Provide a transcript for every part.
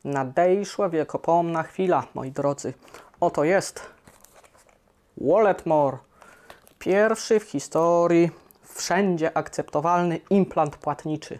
Nadejszła wiekopomna chwila, moi drodzy. Oto jest Walletmore. Pierwszy w historii wszędzie akceptowalny implant płatniczy.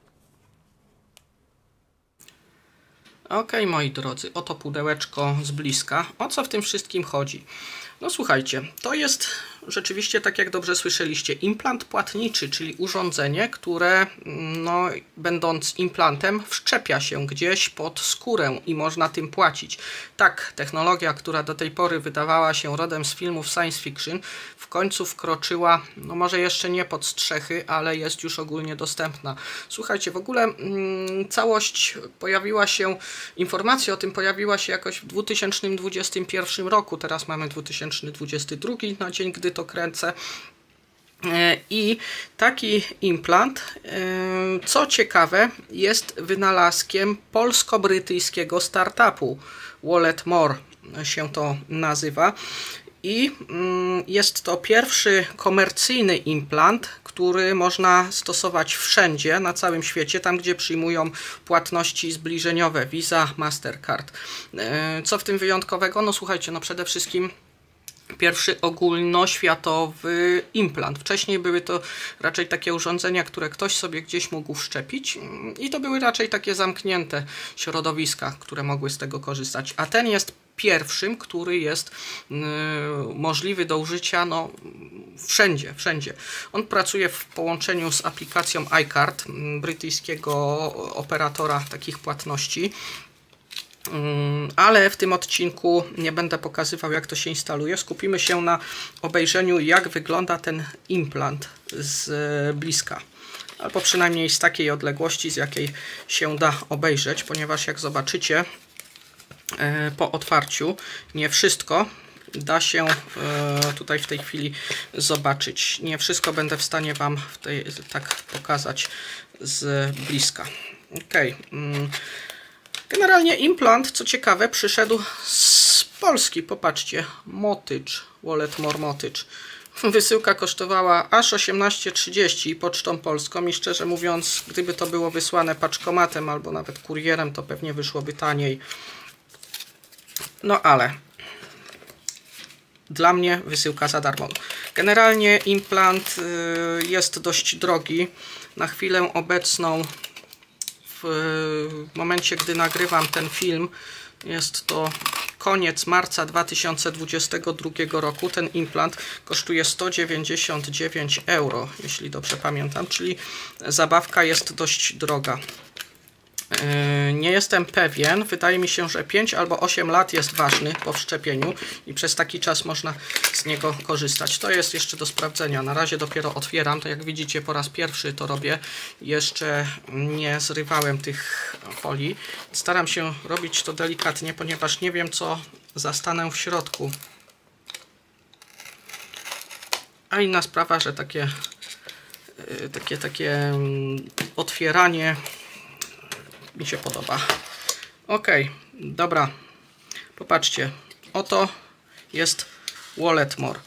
Ok, moi drodzy, oto pudełeczko z bliska. O co w tym wszystkim chodzi? No słuchajcie, to jest rzeczywiście, tak jak dobrze słyszeliście, implant płatniczy, czyli urządzenie, które no, będąc implantem wszczepia się gdzieś pod skórę i można tym płacić. Tak, technologia, która do tej pory wydawała się rodem z filmów science fiction, w końcu wkroczyła, no może jeszcze nie pod strzechy, ale jest już ogólnie dostępna. Słuchajcie, w ogóle całość pojawiła się, informacja o tym pojawiła się jakoś w 2021 roku, teraz mamy 2022 na dzień, gdy to kręcę. I taki implant, co ciekawe, jest wynalazkiem polsko-brytyjskiego startupu. Walletmore się to nazywa. I jest to pierwszy komercyjny implant, który można stosować wszędzie, na całym świecie, tam gdzie przyjmują płatności zbliżeniowe, Visa, Mastercard. Co w tym wyjątkowego? No słuchajcie, no przede wszystkim pierwszy ogólnoświatowy implant. Wcześniej były to raczej takie urządzenia, które ktoś sobie gdzieś mógł wszczepić i to były raczej takie zamknięte środowiska, które mogły z tego korzystać. A ten jest pierwszym, który jest możliwy do użycia no, wszędzie. On pracuje w połączeniu z aplikacją iCard, brytyjskiego operatora takich płatności. Ale w tym odcinku nie będę pokazywał, jak to się instaluje. Skupimy się na obejrzeniu, jak wygląda ten implant z bliska. Albo przynajmniej z takiej odległości, z jakiej się da obejrzeć, ponieważ jak zobaczycie po otwarciu, nie wszystko da się tutaj w tej chwili zobaczyć. Nie wszystko będę w stanie Wam tak pokazać z bliska. Ok. Generalnie implant, co ciekawe, przyszedł z Polski. Popatrzcie, Motycz, Walletmore Motycz. Wysyłka kosztowała aż 18,30 pocztą polską i szczerze mówiąc, gdyby to było wysłane paczkomatem albo nawet kurierem, to pewnie wyszłoby taniej. No ale dla mnie wysyłka za darmo. Generalnie implant jest dość drogi. Na chwilę obecną, w momencie, gdy nagrywam ten film, jest to koniec marca 2022 roku. Ten implant kosztuje 199 euro, jeśli dobrze pamiętam, czyli zabawka jest dość droga. Nie jestem pewien, wydaje mi się, że 5 albo 8 lat jest ważny po wszczepieniu i przez taki czas można z niego korzystać. To jest jeszcze do sprawdzenia. Na razie dopiero otwieram, to jak widzicie po raz pierwszy to robię. Jeszcze nie zrywałem tych folii. Staram się robić to delikatnie, ponieważ nie wiem, co zastanę w środku. A inna sprawa, że takie otwieranie mi się podoba. Ok, dobra. Popatrzcie. Oto jest Walletmore.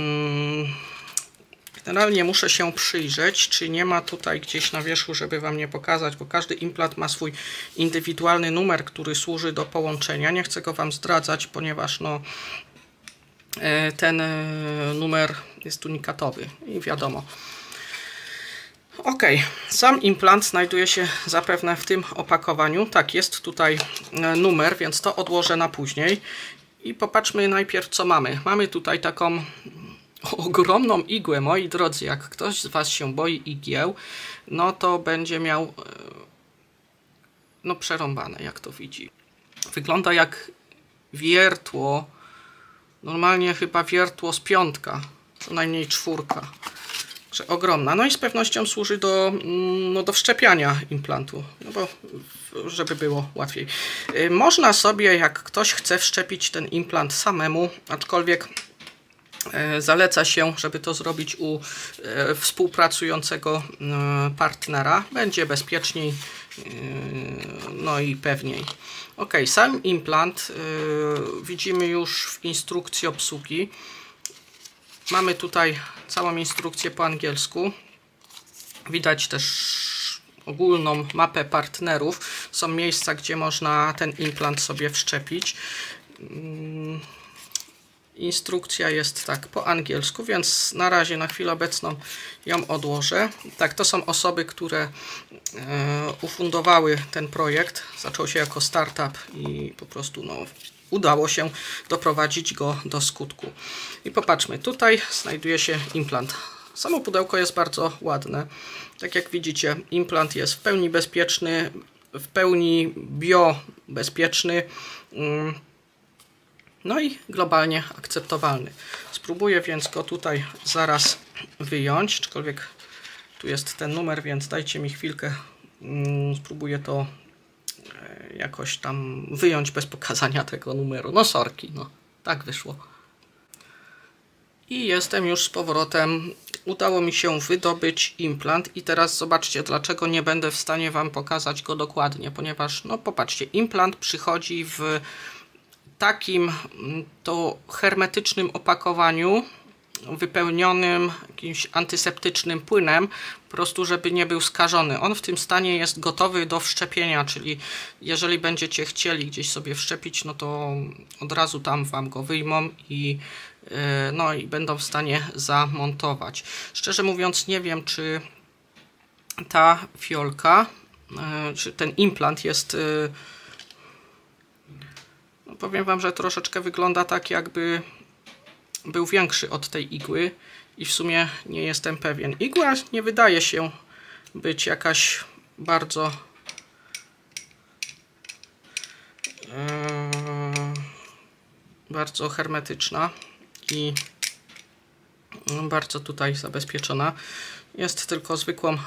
Generalnie muszę się przyjrzeć, czy nie ma tutaj gdzieś na wierzchu, żeby Wam nie pokazać, bo każdy implant ma swój indywidualny numer, który służy do połączenia. Nie chcę go Wam zdradzać, ponieważ no, ten numer jest unikatowy i wiadomo. Ok, sam implant znajduje się zapewne w tym opakowaniu. Tak, jest tutaj numer, więc to odłożę na później. I popatrzmy najpierw, co mamy. Mamy tutaj taką ogromną igłę, moi drodzy. Jak ktoś z Was się boi igieł, no to będzie miał no przerąbane, jak to widzi. Wygląda jak wiertło. Normalnie chyba wiertło z piątka, co najmniej czwórka. Ogromna. No i z pewnością służy do, no, do wszczepiania implantu, no bo żeby było łatwiej. Można sobie, jak ktoś chce wszczepić ten implant samemu, aczkolwiek zaleca się, żeby to zrobić u współpracującego partnera. Będzie bezpieczniej, no i pewniej. Ok, sam implant widzimy już w instrukcji obsługi. Mamy tutaj całą instrukcję po angielsku. Widać też ogólną mapę partnerów. Są miejsca, gdzie można ten implant sobie wszczepić. Instrukcja jest tak po angielsku, więc na razie, na chwilę obecną ją odłożę. Tak, to są osoby, które ufundowały ten projekt. Zaczął się jako startup i po prostu udało się doprowadzić go do skutku. I popatrzmy, tutaj znajduje się implant. Samo pudełko jest bardzo ładne. Tak jak widzicie, implant jest w pełni bezpieczny, w pełni biobezpieczny. No i globalnie akceptowalny. Spróbuję więc go tutaj zaraz wyjąć, aczkolwiek tu jest ten numer, więc dajcie mi chwilkę. Spróbuję to jakoś tam wyjąć bez pokazania tego numeru. No sorki, no tak wyszło. I jestem już z powrotem. Udało mi się wydobyć implant i teraz zobaczcie, dlaczego nie będę w stanie Wam pokazać go dokładnie, ponieważ, no popatrzcie, implant przychodzi w takim to hermetycznym opakowaniu, wypełnionym jakimś antyseptycznym płynem, po prostu żeby nie był skażony. On w tym stanie jest gotowy do wszczepienia, czyli jeżeli będziecie chcieli gdzieś sobie wszczepić, no to od razu tam Wam go wyjmą i no i będą w stanie zamontować. Szczerze mówiąc, nie wiem, czy ta fiolka, czy ten implant jest, no powiem Wam, że troszeczkę wygląda tak, jakby był większy od tej igły i w sumie nie jestem pewien. Igła nie wydaje się być jakaś bardzo hermetyczna i bardzo tutaj zabezpieczona. Jest tylko zwykłą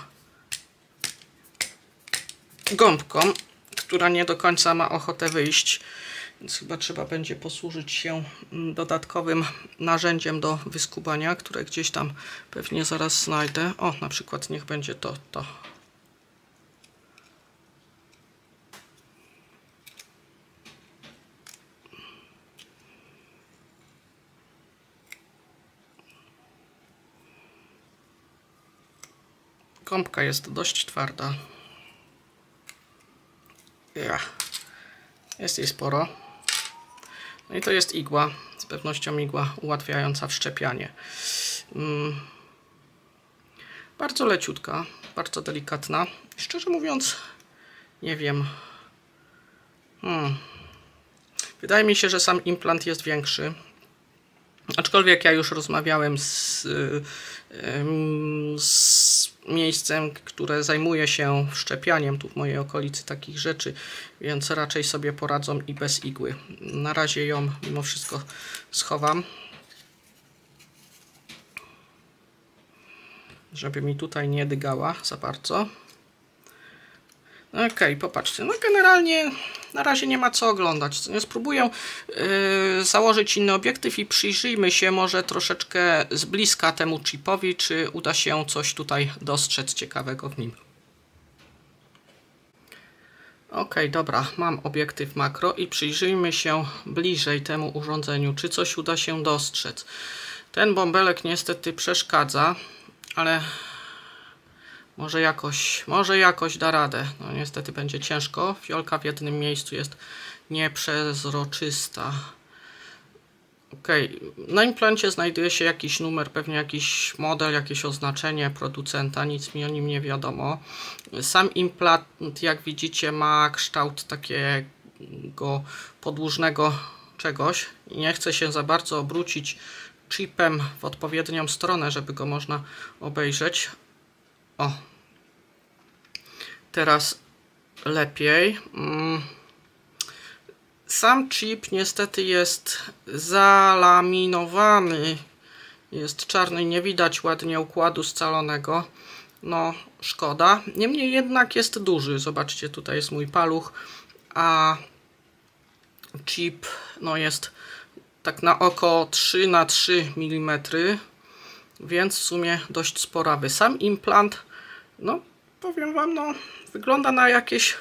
gąbką, która nie do końca ma ochotę wyjść, więc chyba trzeba będzie posłużyć się dodatkowym narzędziem do wyskubania, które gdzieś tam pewnie zaraz znajdę. O, na przykład niech będzie to. Gąbka jest dość twarda. Jest jej sporo. No i to jest igła. Z pewnością igła ułatwiająca wszczepianie. Bardzo leciutka, bardzo delikatna. Szczerze mówiąc, nie wiem. Wydaje mi się, że sam implant jest większy. Aczkolwiek ja już rozmawiałem z miejscem, które zajmuje się wszczepianiem tu w mojej okolicy takich rzeczy, więc raczej sobie poradzą i bez igły. Na razie ją mimo wszystko schowam, żeby mi tutaj nie dygała za bardzo. Okej, popatrzcie, no generalnie na razie nie ma co oglądać. Spróbuję założyć inny obiektyw i przyjrzyjmy się może troszeczkę z bliska temu chipowi, czy uda się coś tutaj dostrzec ciekawego w nim. Okej, dobra, mam obiektyw makro i przyjrzyjmy się bliżej temu urządzeniu, czy coś uda się dostrzec. Ten bąbelek niestety przeszkadza, ale może jakoś da radę. No niestety będzie ciężko. Fiolka w jednym miejscu jest nieprzezroczysta. Ok, na implancie znajduje się jakiś numer, pewnie jakiś model, jakieś oznaczenie producenta, nic mi o nim nie wiadomo. Sam implant, jak widzicie, ma kształt takiego podłużnego czegoś i nie chce się za bardzo obrócić chipem w odpowiednią stronę, żeby go można obejrzeć. O, teraz lepiej. Sam chip niestety jest zalaminowany. Jest czarny, nie widać ładnie układu scalonego. No, szkoda. Niemniej jednak jest duży. Zobaczcie, tutaj jest mój paluch, a chip no jest tak na oko 3 na 3 mm, więc w sumie dość sporawy. Sam implant, no powiem Wam, no wygląda na jakieś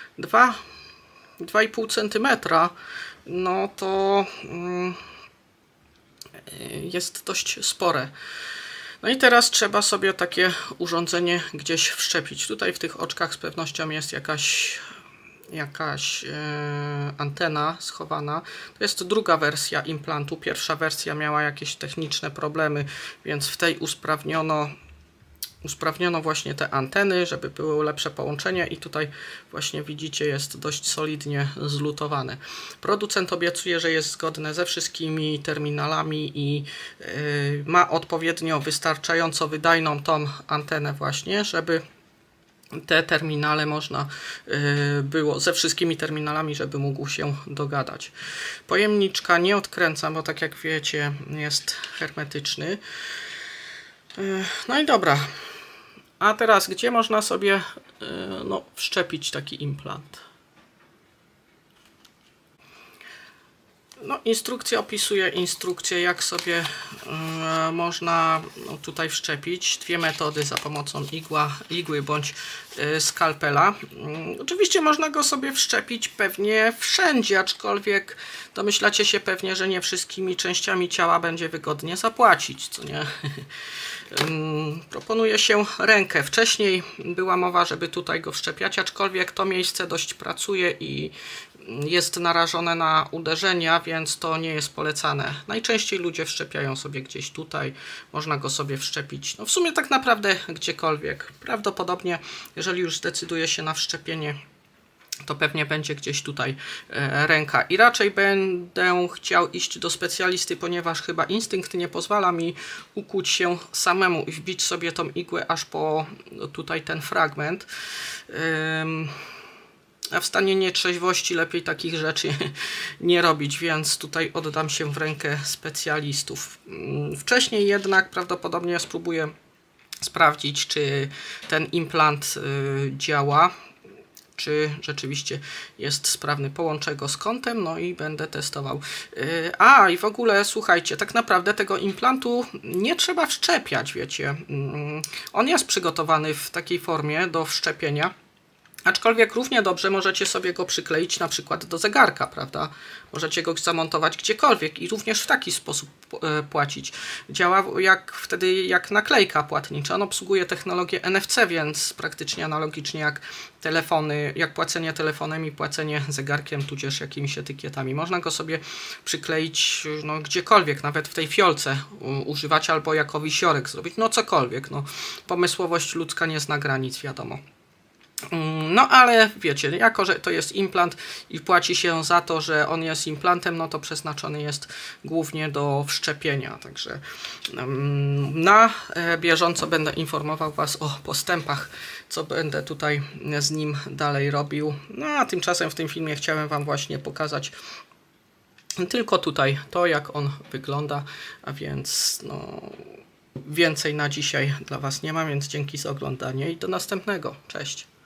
2,5 cm. No to jest dość spore. No i teraz trzeba sobie takie urządzenie gdzieś wszczepić. Tutaj w tych oczkach z pewnością jest jakaś antena schowana. To jest druga wersja implantu. Pierwsza wersja miała jakieś techniczne problemy, więc w tej usprawniono właśnie te anteny, żeby było lepsze połączenie i tutaj właśnie widzicie, jest dość solidnie zlutowane. Producent obiecuje, że jest zgodne ze wszystkimi terminalami i ma odpowiednio wystarczająco wydajną tą antenę właśnie, żeby te terminale można było ze wszystkimi terminalami, żeby mógł się dogadać. Pojemniczka nie odkręcam, bo tak jak wiecie, jest hermetyczny. No i dobra. A teraz gdzie można sobie wszczepić taki implant? No, instrukcja opisuje instrukcję, jak sobie można tutaj wszczepić. Dwie metody za pomocą igły bądź skalpela. Oczywiście można go sobie wszczepić pewnie wszędzie, aczkolwiek domyślacie się pewnie, że nie wszystkimi częściami ciała będzie wygodnie zapłacić, co nie? Proponuje się rękę. Wcześniej była mowa, żeby tutaj go wszczepiać, aczkolwiek to miejsce dość pracuje i jest narażone na uderzenia, więc to nie jest polecane. Najczęściej ludzie wszczepiają sobie gdzieś tutaj. Można go sobie wszczepić, no w sumie tak naprawdę gdziekolwiek. Prawdopodobnie, jeżeli już zdecyduje się na wszczepienie, to pewnie będzie gdzieś tutaj ręka. I raczej będę chciał iść do specjalisty, ponieważ chyba instynkt nie pozwala mi ukuć się samemu i wbić sobie tą igłę aż po tutaj ten fragment. A w stanie nietrzeźwości lepiej takich rzeczy nie robić, więc tutaj oddam się w rękę specjalistów. Wcześniej jednak prawdopodobnie spróbuję sprawdzić, czy ten implant działa, czy rzeczywiście jest sprawny. Połączę go z kątem, no i będę testował. I w ogóle słuchajcie, tak naprawdę tego implantu nie trzeba wszczepiać, wiecie. On jest przygotowany w takiej formie do wszczepienia. Aczkolwiek równie dobrze możecie sobie go przykleić na przykład do zegarka, prawda? Możecie go zamontować gdziekolwiek i również w taki sposób płacić. Działa wtedy jak naklejka płatnicza. On obsługuje technologię NFC, więc praktycznie analogicznie jak telefony, jak płacenie telefonem i płacenie zegarkiem, tudzież jakimiś etykietami. Można go sobie przykleić gdziekolwiek, nawet w tej fiolce używać albo jako wisiorek zrobić, no cokolwiek. Pomysłowość ludzka nie zna granic, wiadomo. No ale wiecie, jako że to jest implant i płaci się za to, że on jest implantem, no to przeznaczony jest głównie do wszczepienia. Także na bieżąco będę informował Was o postępach, co będę tutaj z nim dalej robił. No a tymczasem w tym filmie chciałem Wam właśnie pokazać tylko tutaj to, jak on wygląda, a więc więcej na dzisiaj dla Was nie ma, więc dzięki za oglądanie i do następnego. Cześć!